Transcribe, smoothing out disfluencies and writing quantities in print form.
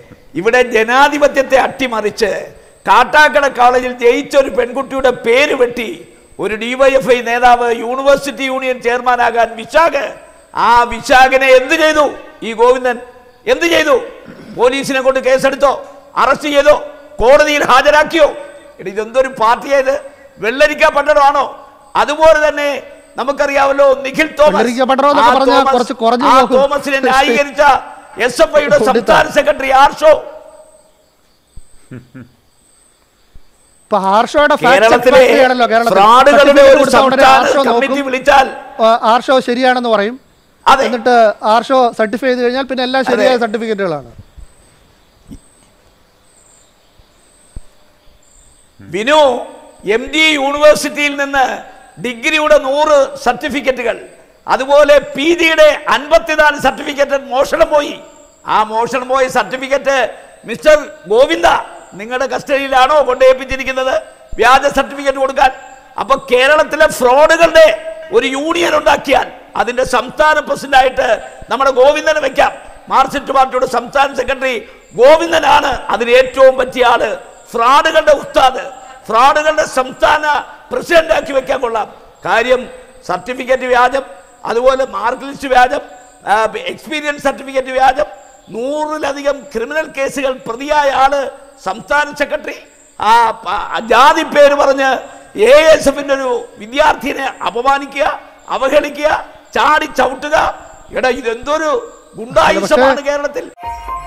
ഇവിടെ ജനാധിപത്യത്തെ അട്ടിമറിച്ച് കാട്ടാക്കട കോളേജിൽ ജയിച്ച ഒരു പെൺകുട്ടിയുടെ പേര് വെട്ടി ഒരു ഡിവൈഎഫ്ഐ നേതാവ് യൂണിവേഴ്സിറ്റി യൂണിയൻ ചെയർമാനാകാൻ വിശാഖ്, ആ വിശാഖിനെ എന്ത് ചെയ്തു ഈ ഗോവിന്ദൻ? എന്ത് ചെയ്തു? പോലീസിനെ കൊണ്ട് കേസെടുത്തോ? അറസ്റ്റ് ചെയ്തോ? കോടതിയിൽ ഹാജരാക്കിയോ? ഇതെന്തൊരു പാർട്ടിയായത്? വെള്ളരിക്ക പട്ടണമാണോ? അതുപോലെ തന്നെ നമുക്കറിയാമല്ലോ നിഖിൽ തോമസിനെ ന്യായീകരിച്ച SFIയുടെ സംസ്ഥാന സെക്രട്ടറി ആർഷോ. ആർഷോ ശരിയാണെന്ന് പറയും, എന്നിട്ട് ആർഷോ സർട്ടിഫൈ ചെയ്ത് കഴിഞ്ഞാൽ പിന്നെ എല്ലാം ശരിയായ സർട്ടിഫിക്കറ്റുകളാണ്. വിനു MD യൂണിവേഴ്സിറ്റിയിൽ നിന്ന് ഡിഗ്രിയുടെ 100 സർട്ടിഫിക്കറ്റുകൾ, അതുപോലെ PGയുടെ 54 സർട്ടിഫിക്കറ്റ് മോഷണം പോയി. ആ മോഷണം പോയ സർട്ടിഫിക്കറ്റ് മിസ്റ്റർ ഗോവിന്ദ നിങ്ങളുടെ കസ്റ്റഡിയിലാണോ കൊണ്ടേൽപ്പിച്ചിരിക്കുന്നത് വ്യാജ സർട്ടിഫിക്കറ്റ് കൊടുക്കാൻ? അപ്പൊ കേരളത്തിലെ ഫ്രോഡുകളുടെ ഒരു യൂണിയൻ ഉണ്ടാക്കിയാൽ അതിന്റെ സംസ്ഥാന പ്രസിഡന്റായിട്ട് നമ്മുടെ ഗോവിന്ദനെ വെക്കാം. മാർക്സിസ്റ്റ് പാർട്ടിയുടെ സംസ്ഥാന സെക്രട്ടറി ഗോവിന്ദനാണ് അതിന് ഏറ്റവും പറ്റിയ ആള്. ഫ്രോഡുകളുടെ ഉസ്താദ്, ഫ്രോഡുകളുടെ സംസ്ഥാന പ്രസിഡന്റ് ആക്കി വെക്കാൻ കൊള്ളാം. കാര്യം സർട്ടിഫിക്കറ്റ് വ്യാജം, അതുപോലെ മാർക്ക് ലിസ്റ്റ് വ്യാജം, എക്സ്പീരിയൻസ് സർട്ടിഫിക്കറ്റ് വ്യാജം, 100-ലധികം ക്രിമിനൽ കേസുകൾ പ്രതിയായ ആള് സംസ്ഥാന സെക്രട്ടറി. ആ ജാതി പേര് പറഞ്ഞ് ASFന്റെ ഒരു വിദ്യാർത്ഥിനെ അപമാനിക്കുക, അവഹേളിക്കുക, ചാടി ചവിട്ടുക. ഇതെന്തൊരു ഗുണ്ടായുസമാണ് കേരളത്തിൽ.